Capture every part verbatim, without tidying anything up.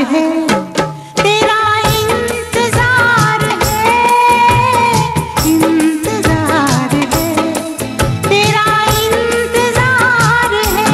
है, तेरा इंतजार है, इंतजार है, तेरा इंतजार है।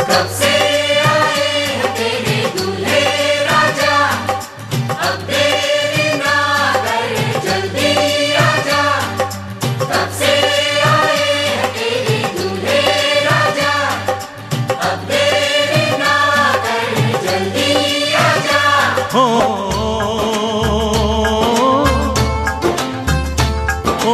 कब से आए हैं तेरे दूल्हे राजा, अब देर ना कर जल्दी आजा। कब से आए हैं तेरे दूल्हे राजा, अब देर ना कर जल्दी आजा। हो ओ,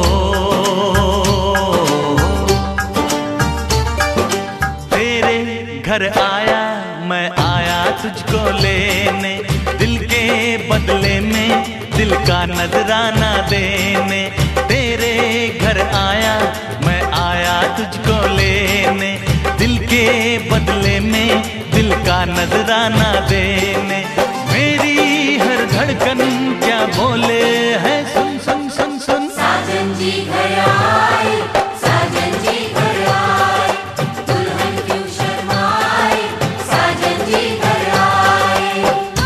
तेरे घर आया मैं आया तुझको लेने, दिल के बदले में दिल का नजराना देने। तेरे घर आया मैं आया तुझको लेने, दिल के बदले में दिल का नजराना देने। मेरी हर धड़कन क्या बोले है, सुन सुन सुन सुन। साजन जी घर आए, साजन जी घर आए, दुल्हन क्यों शर्माए, साजन जी घर आए।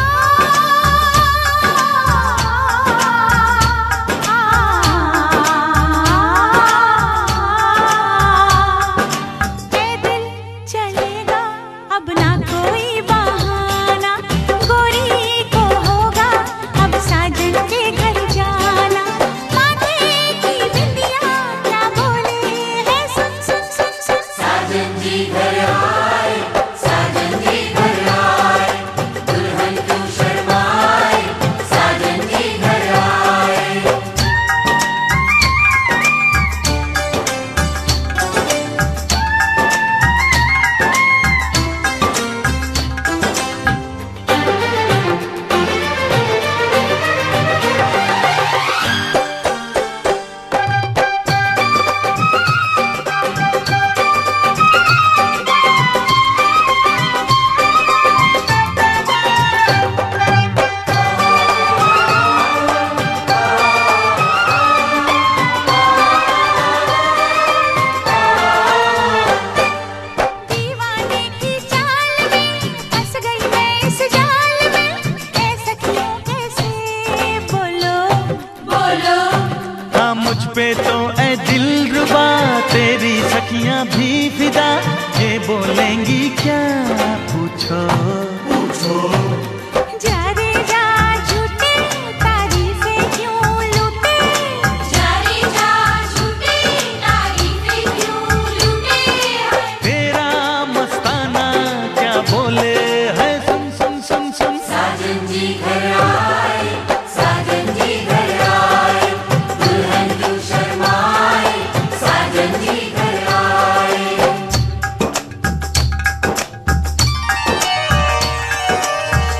पैदल चलेगा अब ना कोई बहाना, गोरी को होगा अब साजन के घर जाना। माथे की बिंदिया क्या बोले है, सुन सुन सुन सुन। साजन जी घर आए, साजन जी घर आए, दुल्हन क्यों शर्माए, साजन जी घर आए। दीवाने की चाल में फंस गई मैं इस जाल में, ऐ सखियों कैसे बोलो बोलो हाँ मुझ पे तो ऐ दिलरुबा तेरी सखियां भी फिदा, ये बोलेंगी क्या पूछो पूछो। जा रे जा झूठे तारीफें क्यों लूटे, जा रे जा झूठी तारीफें क्यों लूटे हैं। तेरा मस्ताना क्या बोले है, सुन सुन सुन सुन। साजन जी घर आए, साजन जी घर आए, दुल्हन क्यों शर्माए, साजन जी घर आए।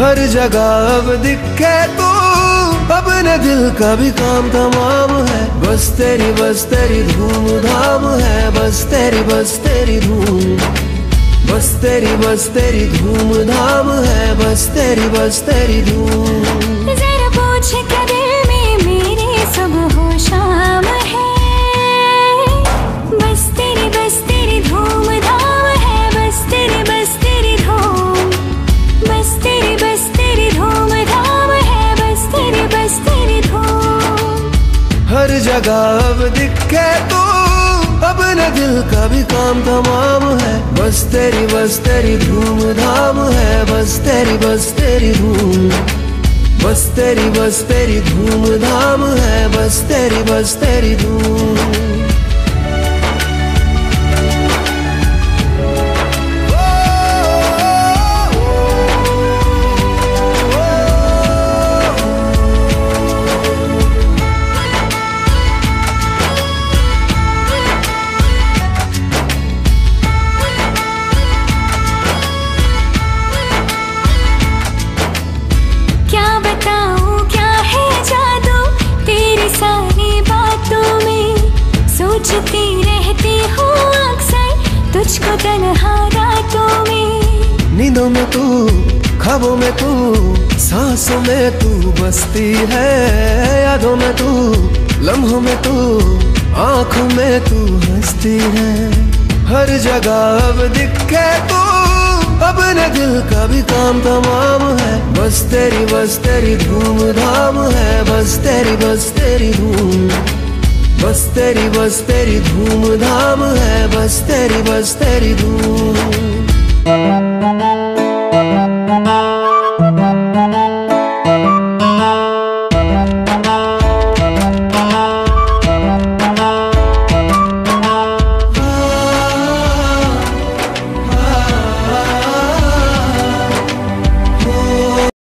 हर जगह अब दिखे तू, अपने दिल का भी काम तमाम है। बस तेरी बस तेरी धूम धाम है, बस तेरी बस तेरी धूम, बस तेरी बस तेरी धूम धाम है, बस तेरी बस तेरी धूम। जरा पूछ के दिल में मेरे सुबह हो शाम है, बस तेरी बस तेरी धूम धाम है, बस तेरी बस तेरी धूम, बस तेरी बस तेरी धूम धाम है, बस तेरी बस तेरी धूम। हर जगह अब दिखे तू, अपने दिल का भी काम तमाम है। बस तेरी बस तेरी धूम धाम है, बस तेरी बस तेरी धूम, बस तेरी बस तेरी धूम धाम है, बस तेरी बस तेरी धूम। सोचती रहती हूँ अक्सर तुझको तन्हा रातों में। नींदों में तू, ख्वाबों में तू, सांसों में तू बसती है। यादों में तू, लम्हों में तू, आँखों में तू हंसती है। हर जगह अब दिखे तू, अपने दिल का भी काम तमाम है। बस तेरी बस तेरी धूम धाम है, बस तेरी बस तेरी धूम, बस तेरी बस तेरी धूम धाम है, बस तेरी बस तेरी धूम।